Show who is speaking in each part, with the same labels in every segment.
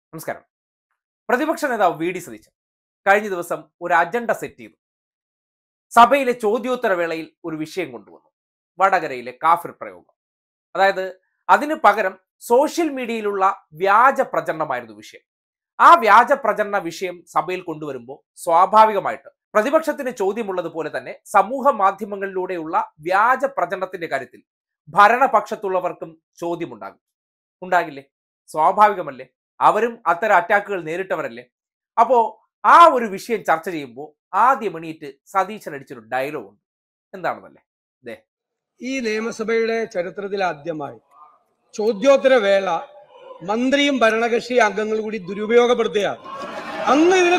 Speaker 1: നമസ്കാരം. പ്രതിപക്ഷ നേതാവ് വി ഡി സതീശൻ കഴിഞ്ഞ ദിവസം ഒരു അജണ്ട സെറ്റ് ചെയ്തു. സഭയിലെ ചോദ്യോത്തര വേളയിൽ ഒരു വിഷയം കൊണ്ടുവന്നു. വടകരയിലെ കാഫിർ പ്രയോഗം. അതായത് അതിന് പകരം സോഷ്യൽ മീഡിയയിലുള്ള വ്യാജ പ്രചരണമായിരുന്നു വിഷയം. ആ വ്യാജ പ്രചരണ വിഷയം സഭയിൽ കൊണ്ടുവരുമ്പോൾ സ്വാഭാവികമായിട്ട് പ്രതിപക്ഷത്തിന് ചോദ്യമുള്ളതുപോലെ തന്നെ സമൂഹ മാധ്യമങ്ങളിലൂടെയുള്ള വ്യാജ പ്രചരണത്തിന്റെ കാര്യത്തിൽ ഭരണപക്ഷത്തുള്ളവർക്കും ചോദ്യമുണ്ടാകും. ഉണ്ടാകില്ലേ? സ്വാഭാവികമല്ലേ? അവരും അത്തരം അറ്റാക്കുകൾ നേരിട്ടവരല്ലേ? അപ്പോ ആ ഒരു വിഷയം ചർച്ച ചെയ്യുമ്പോൾ ആദ്യം എണീറ്റ് സതീശൻ അടിച്ചൊരു ഡയലോഗ് ഉണ്ട്. എന്താണെന്നല്ലേ?
Speaker 2: ഈ നിയമസഭയുടെ ചരിത്രത്തിൽ ആദ്യമായി ചോദ്യോത്തര വേള മന്ത്രിയും ഭരണകക്ഷി അംഗങ്ങളും കൂടി ദുരുപയോഗപ്പെടുത്തുകയാണ്. അങ്ങ് ഇതിനെ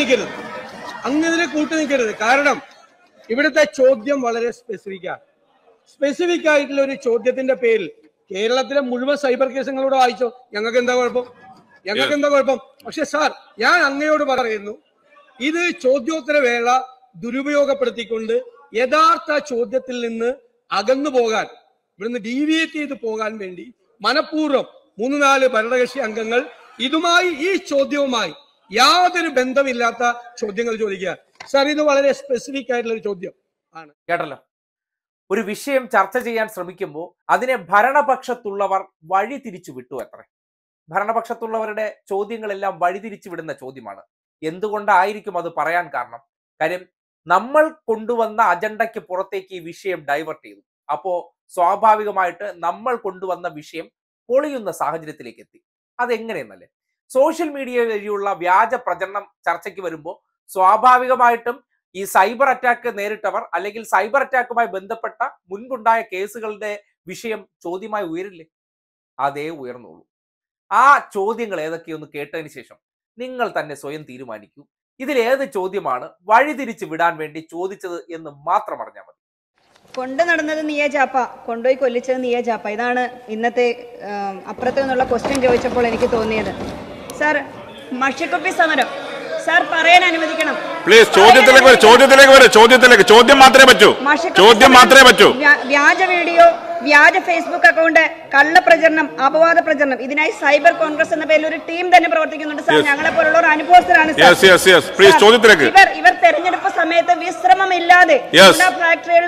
Speaker 2: കൂട്ടുനിൽക്കരുത്. കാരണം ഇവിടുത്തെ ചോദ്യം വളരെ സ്പെസിഫിക് ആയിട്ടുള്ള ഒരു ചോദ്യത്തിന്റെ പേരിൽ കേരളത്തിലെ മുഴുവൻ സൈബർ കേസുകളോട് വായിച്ചോ. ഞങ്ങൾക്ക് എന്താ കുഴപ്പം? പക്ഷെ സാർ, ഞാൻ അങ്ങയോട് പറയുന്നു, ഇത് ചോദ്യോത്തര വേള ദുരുപയോഗപ്പെടുത്തിക്കൊണ്ട് യഥാർത്ഥ ചോദ്യത്തിൽ നിന്ന് അകന്നു പോകാൻ, ഇവിടുന്ന് ഡീവിയേറ്റ് ചെയ്ത് പോകാൻ വേണ്ടി മനഃപൂർവ്വം 3-4 ഭരണകക്ഷി അംഗങ്ങൾ ഇതുമായി, ഈ ചോദ്യവുമായി യാതൊരു ബന്ധമില്ലാത്ത ചോദ്യങ്ങൾ ചോദിക്കുക. സാർ, ഇത് വളരെ സ്പെസിഫിക് ആയിട്ടുള്ള ഒരു ചോദ്യം ആണ്.
Speaker 1: കേട്ടല്ലോ. ഒരു വിഷയം ചർച്ച ചെയ്യാൻ ശ്രമിക്കുമ്പോൾ അതിനെ ഭരണപക്ഷത്തുള്ളവർ വഴി തിരിച്ചു വിട്ടു. ഭരണപക്ഷത്തുള്ളവരുടെ ചോദ്യങ്ങളെല്ലാം വഴിതിരിച്ചു വിടുന്ന ചോദ്യമാണ്. എന്തുകൊണ്ടായിരിക്കും അത് പറയാൻ കാരണം? കാര്യം നമ്മൾ കൊണ്ടുവന്ന അജണ്ടയ്ക്ക് പുറത്തേക്ക് ഈ വിഷയം ഡൈവേർട്ട് ചെയ്തു. അപ്പോ സ്വാഭാവികമായിട്ട് നമ്മൾ കൊണ്ടുവന്ന വിഷയം പൊളിയുന്ന സാഹചര്യത്തിലേക്ക് എത്തി. അതെങ്ങനെയെന്നല്ലേ? സോഷ്യൽ മീഡിയ വഴിയുള്ള വ്യാജ പ്രചരണം ചർച്ചയ്ക്ക് വരുമ്പോൾ സ്വാഭാവികമായിട്ടും ഈ സൈബർ അറ്റാക്ക് നേരിട്ടവർ അല്ലെങ്കിൽ സൈബർ അറ്റാക്കുമായി ബന്ധപ്പെട്ട മുൻപുണ്ടായ കേസുകളുടെ വിഷയം ചോദ്യമായി ഉയരില്ലേ? അതേ ഉയർന്നുള്ളൂ. ആ ചോദ്യങ്ങൾ ഏതൊക്കെയൊന്ന് കേട്ടതിന് ശേഷം നിങ്ങൾ തന്നെ സ്വയം തീരുമാനിക്കൂ. ഇതിലേത് ചോദ്യമാണ് വഴിതിരിച്ച് വിടാൻ വേണ്ടി ചോദിച്ചത് എന്ന് മാത്രം അറിഞ്ഞാൽ മതി.
Speaker 3: കൊണ്ടു നടന്നത് നീയെ ചാപ്പ, കൊണ്ടുപോയി കൊല്ലിച്ചത് നീയെ ചാപ്പ. ഇതാണ് ഇന്നത്തെ അപ്പുറത്തു നിന്നുള്ള ക്വസ്റ്റ്യൻ ചോദിച്ചപ്പോൾ എനിക്ക് തോന്നിയത്. സാർ, മഷിക്കുപ്പി സമരം സാർ പറയാൻ അനുവദിക്കണം.
Speaker 4: പ്ലീസ് ചോദ്യം മാത്രമേ പറ്റൂ.
Speaker 3: വ്യാജ വീഡിയോ, വ്യാജ ഫേസ്ബുക്ക് അക്കൗണ്ട്, കള്ളപ്രചരണം, അപവാദ പ്രചരണം, ഇതിനായി സൈബർ കോൺഗ്രസ് എന്ന പേരിൽ ഒരു ടീം തന്നെ പ്രവർത്തിക്കുന്നുണ്ട് സാർ. ഞങ്ങളെ പോലുള്ളവർ അനുഭവസ്ഥരാണ്. ഇവർ തെരഞ്ഞെടുപ്പ് സമയത്ത് വിശ്രമമില്ലാതെ ഫാക്ടറികളിൽ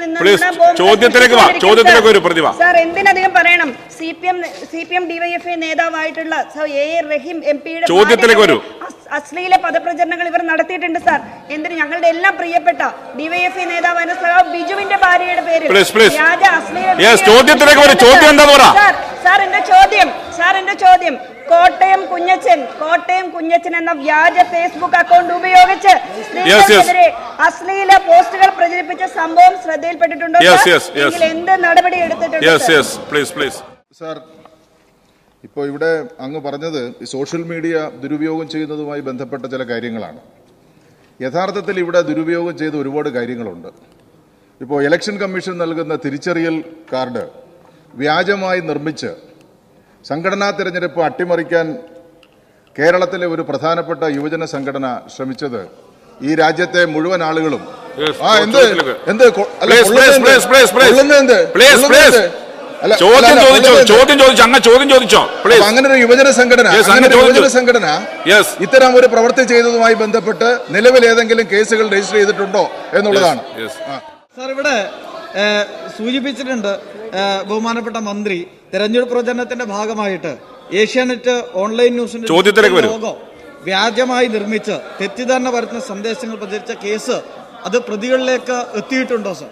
Speaker 3: നിന്ന് സാർ എന്തിനധികം പറയണം, CPM DYFI നേതാവായിട്ടുള്ള റഹീം MP അശ്ലീല പദപ്രചരണങ്ങൾ ഇവർ നടത്തിയിട്ടുണ്ട് സാർ. എന്തിന്? ഞങ്ങളുടെ എല്ലാം പ്രിയപ്പെട്ട DYFI നേതാവായ ബിജുവിന്റെ ഭാര്യയുടെ പേരിൽ വ്യാജ അശ്ലീല സാർ എന്റെ ചോദ്യം കോട്ടയം കുഞ്ഞച്ചൻ എന്ന വ്യാജ ഫേസ്ബുക്ക് അക്കൗണ്ട് ഉപയോഗിച്ച് സ്ത്രീകൾക്കെതിരെ അശ്ലീല പോസ്റ്റുകൾ പ്രചരിപ്പിച്ച സംഭവം ശ്രദ്ധയിൽപ്പെട്ടിട്ടുണ്ടോ? എന്ത് നടപടി എടുത്തിട്ടുണ്ട്
Speaker 5: സാർ? ഇപ്പോൾ ഇവിടെ അങ്ങ് പറഞ്ഞത് സോഷ്യൽ മീഡിയ ദുരുപയോഗം ചെയ്യുന്നതുമായി ബന്ധപ്പെട്ട ചില കാര്യങ്ങളാണ്. യഥാർത്ഥത്തിൽ ഇവിടെ ദുരുപയോഗം ചെയ്ത ഒരുപാട് കാര്യങ്ങളുണ്ട്. ഇപ്പോൾ ഇലക്ഷൻ കമ്മീഷൻ നൽകുന്ന തിരിച്ചറിയൽ കാർഡ് വ്യാജമായി നിർമ്മിച്ച് സംഘടനാ തെരഞ്ഞെടുപ്പ് അട്ടിമറിക്കാൻ കേരളത്തിലെ ഒരു പ്രധാനപ്പെട്ട യുവജന സംഘടന ശ്രമിച്ചത് ഈ രാജ്യത്തെ മുഴുവൻ ആളുകളും അങ്ങനെ ഒരു യുവജന സംഘടന ഇത്തരം ഒരു പ്രവൃത്തി ചെയ്തതുമായി ബന്ധപ്പെട്ട് നിലവിൽ ഏതെങ്കിലും കേസുകൾ രജിസ്റ്റർ ചെയ്തിട്ടുണ്ടോ എന്നുള്ളതാണ്.
Speaker 6: സാർ, ഇവിടെ സൂചിപ്പിച്ചിട്ടുണ്ട് ബഹുമാനപ്പെട്ട മന്ത്രി തെരഞ്ഞെടുപ്പ് പ്രചരണത്തിന്റെ ഭാഗമായിട്ട് ഏഷ്യാനെറ്റ് ഓൺലൈൻ ന്യൂസിന്റെ ലോഗോ വ്യാജമായി നിർമ്മിച്ച് തെറ്റിദ്ധാരണ വരുത്തുന്ന സന്ദേശങ്ങൾ പ്രചരിച്ച കേസ് അത് പ്രതികളിലേക്ക് എത്തിയിട്ടുണ്ടോ സാർ?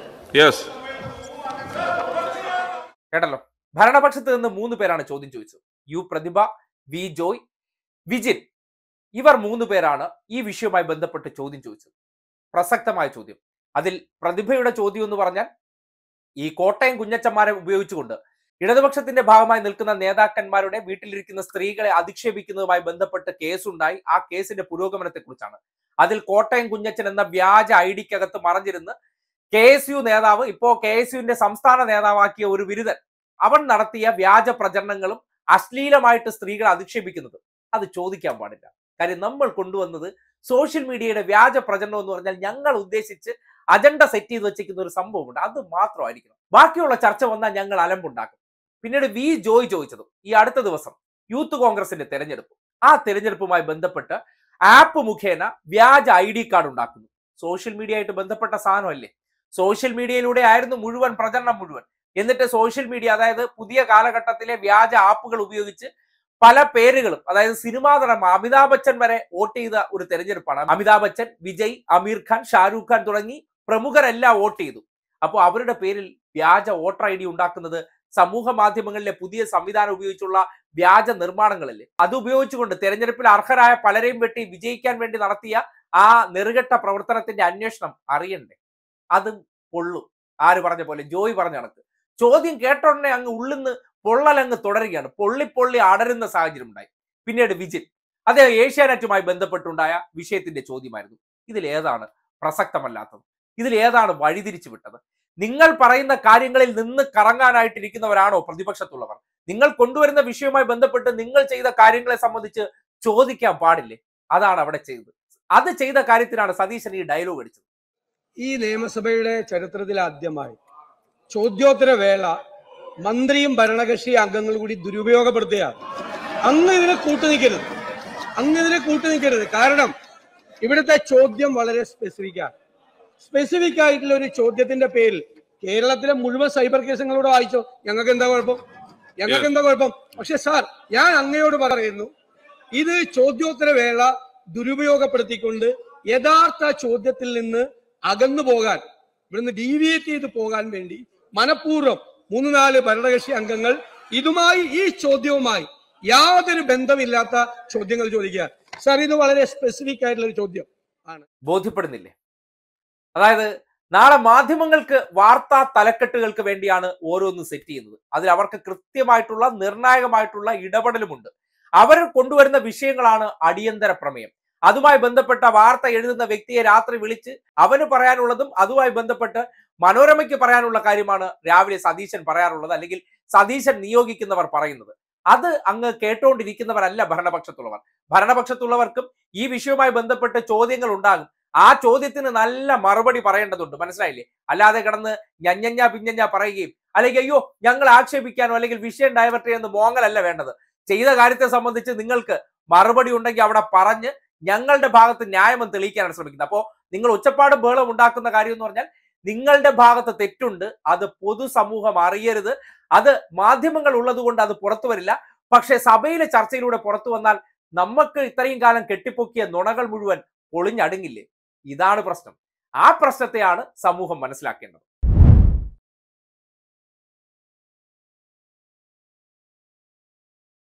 Speaker 1: കേട്ടല്ലോ. ഭരണപക്ഷത്ത് നിന്ന് 3 പേരാണ് ചോദ്യം ചോദിച്ചത്. U Prathibha, V Joy, Vijin. ഇവർ 3 പേരാണ് ഈ വിഷയവുമായി ബന്ധപ്പെട്ട് ചോദ്യം ചോദിച്ചത്. പ്രസക്തമായ ചോദ്യം. അതിൽ പ്രതിഭയുടെ ചോദ്യം എന്ന് പറഞ്ഞാൽ ഈ കോട്ടയം കുഞ്ഞച്ചന്മാരെ ഉപയോഗിച്ചുകൊണ്ട് ഇടതുപക്ഷത്തിന്റെ ഭാഗമായി നിൽക്കുന്ന നേതാക്കന്മാരുടെ വീട്ടിലിരിക്കുന്ന സ്ത്രീകളെ അധിക്ഷേപിക്കുന്നതുമായി ബന്ധപ്പെട്ട് കേസുണ്ടായി. ആ കേസിന്റെ പുരോഗമനത്തെ കുറിച്ചാണ്. അതിൽ കോട്ടയം കുഞ്ഞച്ചൻ എന്ന വ്യാജ ഐഡിക്കകത്ത് മറഞ്ഞിരുന്ന് KSU നേതാവ്, ഇപ്പോ KSUവിന്റെ സംസ്ഥാന നേതാവാക്കിയ ഒരു ബിരുദൻ, അവൻ നടത്തിയ വ്യാജ പ്രചരണങ്ങളും അശ്ലീലമായിട്ട് സ്ത്രീകളെ അധിക്ഷേപിക്കുന്നത് അത് ചോദിക്കാൻ പാടില്ല. കാര്യം നമ്മൾ കൊണ്ടുവന്നത് സോഷ്യൽ മീഡിയയുടെ വ്യാജ പ്രചരണം എന്ന് പറഞ്ഞാൽ ഞങ്ങൾ ഉദ്ദേശിച്ച് അജണ്ട സെറ്റ് ചെയ്ത് വെച്ചിരിക്കുന്ന ഒരു സംഭവമുണ്ട്. അത് മാത്രമായിരിക്കണം. ബാക്കിയുള്ള ചർച്ച വന്നാൽ ഞങ്ങൾ അലമ്പുണ്ടാക്കും. പിന്നീട് വി ജോയ് ചോദിച്ചതും ഈ അടുത്ത ദിവസം യൂത്ത് കോൺഗ്രസിന്റെ തെരഞ്ഞെടുപ്പ്, ആ തെരഞ്ഞെടുപ്പുമായി ബന്ധപ്പെട്ട് ആപ്പ് മുഖേന വ്യാജ ID കാർഡ് ഉണ്ടാക്കുന്നു. സോഷ്യൽ മീഡിയ ആയിട്ട് ബന്ധപ്പെട്ട സാധനമല്ലേ? സോഷ്യൽ മീഡിയയിലൂടെ ആയിരുന്നു മുഴുവൻ പ്രചരണം മുഴുവൻ. എന്നിട്ട് സോഷ്യൽ മീഡിയ, അതായത് പുതിയ കാലഘട്ടത്തിലെ വ്യാജ ആപ്പുകൾ ഉപയോഗിച്ച് പല പേരുകളും, അതായത് സിനിമാ നടൻ അമിതാഭ് ബച്ചൻ വരെ വോട്ട് ചെയ്ത ഒരു തെരഞ്ഞെടുപ്പാണ്. അമിതാഭ് ബച്ചൻ, വിജയ്, അമീർ ഖാൻ, ഷാരൂഖ് ഖാൻ തുടങ്ങി പ്രമുഖരെല്ലാം വോട്ട് ചെയ്തു. അപ്പോൾ അവരുടെ പേരിൽ വ്യാജ വോട്ടർ ID ഉണ്ടാക്കുന്നത് സമൂഹ മാധ്യമങ്ങളിലെ പുതിയ സംവിധാനം ഉപയോഗിച്ചുള്ള വ്യാജ നിർമ്മാണങ്ങളല്ലേ? അത് ഉപയോഗിച്ചുകൊണ്ട് തെരഞ്ഞെടുപ്പിൽ അർഹരായ പലരെയും വെട്ടി വിജയിക്കാൻ വേണ്ടി നടത്തിയ ആ നെറുകെട്ട പ്രവർത്തനത്തിന്റെ അന്വേഷണം അറിയണ്ടേ? അതും പൊള്ളും. ആര് പറഞ്ഞ പോലെ, ജോയ് പറഞ്ഞ കണക്ക് ചോദ്യം കേട്ടോടനെ അങ്ങ് ഉള്ളിന്ന് പൊള്ളലങ്ങ് തുടരുകയാണ്. പൊള്ളി അടരുന്ന സാഹചര്യം ഉണ്ടായി. പിന്നീട് വിജിൻ, അദ്ദേഹം ഏഷ്യാനെറ്റുമായി ബന്ധപ്പെട്ടുണ്ടായ വിഷയത്തിന്റെ ചോദ്യമായിരുന്നു. ഇതിലേതാണ് പ്രസക്തമല്ലാത്തത്? ഇതിലേതാണ് വഴിതിരിച്ചു വിട്ടത്? നിങ്ങൾ പറയുന്ന കാര്യങ്ങളിൽ നിന്ന് കറങ്ങാനായിട്ടിരിക്കുന്നവരാണോ പ്രതിപക്ഷത്തുള്ളവർ? നിങ്ങൾ കൊണ്ടുവരുന്ന വിഷയവുമായി ബന്ധപ്പെട്ട് നിങ്ങൾ ചെയ്ത കാര്യങ്ങളെ സംബന്ധിച്ച് ചോദിക്കാൻ പാടില്ലേ? അതാണ് അവിടെ ചെയ്തത്. അത് ചെയ്ത കാര്യത്തിനാണ് സതീശൻ ഈ ഡയലോഗ് അടിച്ചത്.
Speaker 2: ഈ നിയമസഭയുടെ ചരിത്രത്തിൽ ആദ്യമായി ചോദ്യോത്തര വേള മന്ത്രിയും ഭരണകക്ഷി അംഗങ്ങളും കൂടി ദുരുപയോഗപ്പെടുത്തുകയാണ്. അങ്ങ് ഇതിനെ കൂട്ടുനിൽക്കരുത്. കാരണം ഇവിടുത്തെ ചോദ്യം വളരെ സ്പെസിഫിക് ആയിട്ടുള്ള ഒരു ചോദ്യത്തിന്റെ പേരിൽ കേരളത്തിലെ മുഴുവൻ സൈബർ കേസുകളോട് വായിച്ചോ, ഞങ്ങൾക്ക് എന്താ കുഴപ്പം? പക്ഷെ സാർ, ഞാൻ അങ്ങയോട് പറയുന്നു, ഇത് ചോദ്യോത്തര വേള ദുരുപയോഗപ്പെടുത്തിക്കൊണ്ട് യഥാർത്ഥ ചോദ്യത്തിൽ നിന്ന് അകന്നു പോകാൻ, ഇവിടുന്ന് ഡീവിയേറ്റ് ചെയ്ത് പോകാൻ വേണ്ടി മനഃപൂർവ്വം 3-4 ഭരണകക്ഷി അംഗങ്ങൾ ഈ ചോദ്യവുമായി യാതൊരു ബന്ധമില്ലാത്ത ചോദ്യങ്ങൾ ചോദിക്കുക. സാർ, ഇത് വളരെ സ്പെസിഫിക് ആയിട്ടുള്ള ഒരു ചോദ്യം ആണ്.
Speaker 1: ബോധ്യപ്പെടുന്നില്ലേ? അതായത് നാളെ മാധ്യമങ്ങൾക്ക് വാർത്താ തലക്കെട്ടുകൾക്ക് വേണ്ടിയാണ് ഓരോന്നും സെറ്റ് ചെയ്യുന്നത്. അതിൽ അവർക്ക് കൃത്യമായിട്ടുള്ള നിർണായകമായിട്ടുള്ള ഇടപെടലുമുണ്ട്. അവർ കൊണ്ടുവരുന്ന വിഷയങ്ങളാണ് അടിയന്തര പ്രമേയം. അതുമായി ബന്ധപ്പെട്ട വാർത്ത എഴുതുന്ന വ്യക്തിയെ രാത്രി വിളിച്ച് അവന് പറയാനുള്ളതും അതുമായി ബന്ധപ്പെട്ട് മനോരമയ്ക്ക് പറയാനുള്ള കാര്യമാണ് രാവിലെ സതീശൻ പറയാറുള്ളത്, അല്ലെങ്കിൽ സതീശൻ നിയോഗിക്കുന്നവർ പറയുന്നത്. അത് അങ്ങ് കേട്ടുകൊണ്ടിരിക്കുന്നവരല്ല ഭരണപക്ഷത്തുള്ളവർ. ഭരണപക്ഷത്തുള്ളവർക്കും ഈ വിഷയവുമായി ബന്ധപ്പെട്ട് ചോദ്യങ്ങൾ ഉണ്ടാകും. ആ ചോദ്യത്തിന് നല്ല മറുപടി പറയേണ്ടതുണ്ട്. മനസ്സിലായില്ലേ? അല്ലാതെ കിടന്ന് പിഞ്ഞഞ്ഞ പറയുകയും അല്ലെങ്കിൽ അയ്യോ ഞങ്ങൾ ആക്ഷേപിക്കാനോ അല്ലെങ്കിൽ വിഷയം ഡൈവേർട്ട് ചെയ്യുന്ന മോങ്ങലല്ല വേണ്ടത്. ചെയ്ത കാര്യത്തെ സംബന്ധിച്ച് നിങ്ങൾക്ക് മറുപടി ഉണ്ടെങ്കിൽ അവിടെ പറഞ്ഞ് ഞങ്ങളുടെ ഭാഗത്ത് ന്യായം തെളിയിക്കാനാണ് ശ്രമിക്കുന്നത്. അപ്പോൾ നിങ്ങൾ ഒച്ചപ്പാടും ബഹളവും ഉണ്ടാക്കുന്ന കാര്യം എന്ന് പറഞ്ഞാൽ നിങ്ങളുടെ ഭാഗത്ത് തെറ്റുണ്ട്, അത് പൊതുസമൂഹം അറിയരുത്. അത് മാധ്യമങ്ങൾ ഉള്ളത് കൊണ്ട് അത് പുറത്തു വരില്ല. പക്ഷെ സഭയിലെ ചർച്ചയിലൂടെ പുറത്തു വന്നാൽ നമുക്ക് ഇത്രയും കാലം കെട്ടിപ്പൊക്കിയ നുണകൾ മുഴുവൻ പൊളിഞ്ഞടുങ്ങില്ലേ? ഇതാണ് പ്രശ്നം. ആ പ്രശ്നത്തെയാണ് സമൂഹം മനസ്സിലാക്കേണ്ടത്.